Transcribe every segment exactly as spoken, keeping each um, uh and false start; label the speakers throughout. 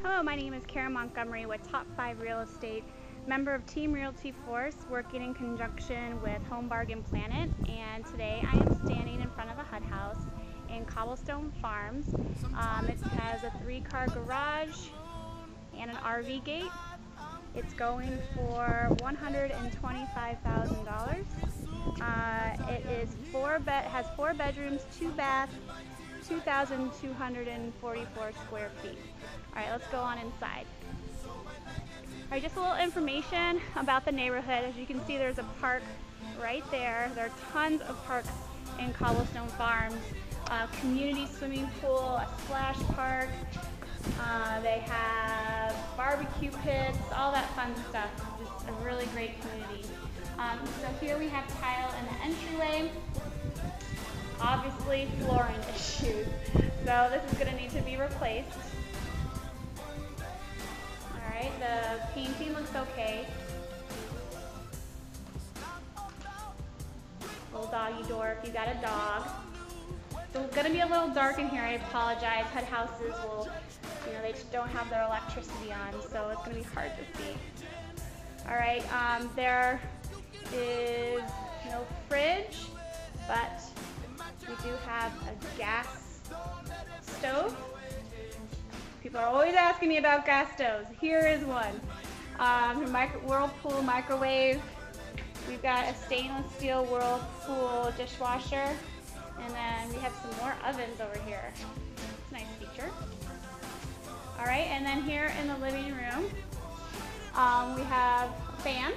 Speaker 1: Hello, my name is Karen Montgomery with Top five Real Estate, member of Team Realty Force, working in conjunction with Home Bargain Planet, and today I am standing in front of a H U D house in Cobblestone Farms. Um, it has a three-car garage and an R V gate. It's going for one hundred twenty-five thousand dollars. Uh, it is four bed has four bedrooms, two baths, two thousand two hundred forty-four square feet. All right, let's go on inside. All right, just a little information about the neighborhood. As you can see, there's a park right there. There are tons of parks in Cobblestone Farms. Uh, community swimming pool, a splash park. Uh, they have barbecue pits, all that fun stuff. Just a really great community. Um, so here we have tile in the entryway. Obviously flooring issues. So this is going to need to be replaced. Alright, the painting looks okay. Little doggy door if you got a dog. So it's going to be a little dark in here, I apologize. H U D houses will, you know, they just don't have their electricity on, so it's going to be hard to see. Alright, um, there is no fridge, but we do have a gas stove. People are always asking me about gas stoves. Here is one. Um, a micro Whirlpool microwave. We've got a stainless steel Whirlpool dishwasher. And then we have some more ovens over here. It's a nice feature. All right, and then here in the living room, um, we have a fan.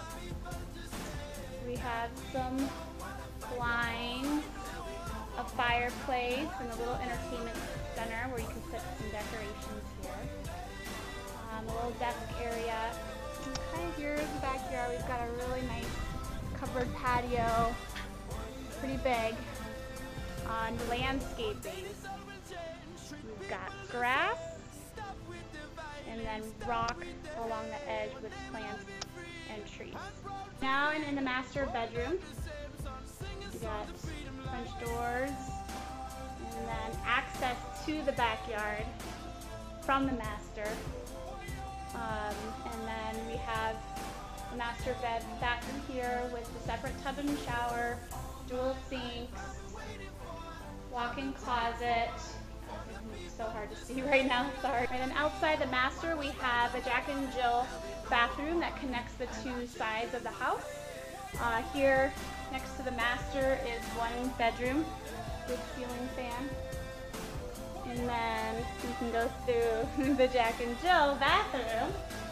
Speaker 1: We have some blinds, a fireplace, and a little entertainment center where you can put some decorations here. Um, a little desk area. And kind of here in the backyard, we've got a really nice covered patio, pretty big. On landscaping, we've got grass and then rock along the edge with plants and trees. Now and in the master bedroom, we got French doors and then access to the backyard from the master. Um, and then we have the master bed bathroom here with the separate tub and shower, dual sinks, walk-in closet. It's so hard to see right now, sorry. And then outside the master, we have a Jack and Jill bathroom that connects the two sides of the house. Uh, here, next to the master, is one bedroom with ceiling fan. And then you can go through the Jack and Jill bathroom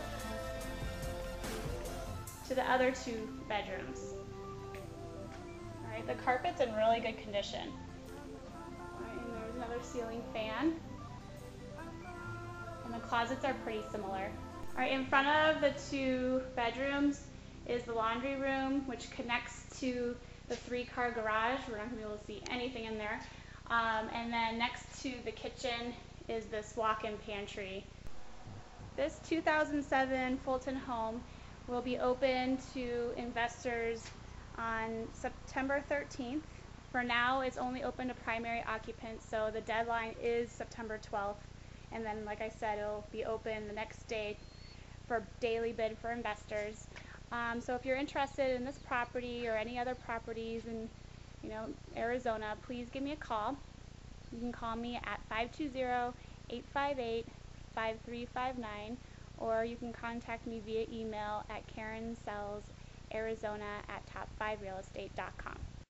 Speaker 1: to the other two bedrooms. All right, the carpet's in really good condition. Another ceiling fan, and the closets are pretty similar. All right, in front of the two bedrooms is the laundry room, which connects to the three-car garage. We're not going to be able to see anything in there. Um, and then next to the kitchen is this walk-in pantry. This two thousand seven Fulton home will be open to investors on September thirteenth. For now, it's only open to primary occupants, so the deadline is September twelfth. And then, like I said, it'll be open the next day for daily bid for investors. Um, so if you're interested in this property or any other properties in, you know, Arizona, please give me a call. You can call me at five two zero, eight five eight, five three five nine, or you can contact me via email at Karen Sells Arizona at top five real estate dot com.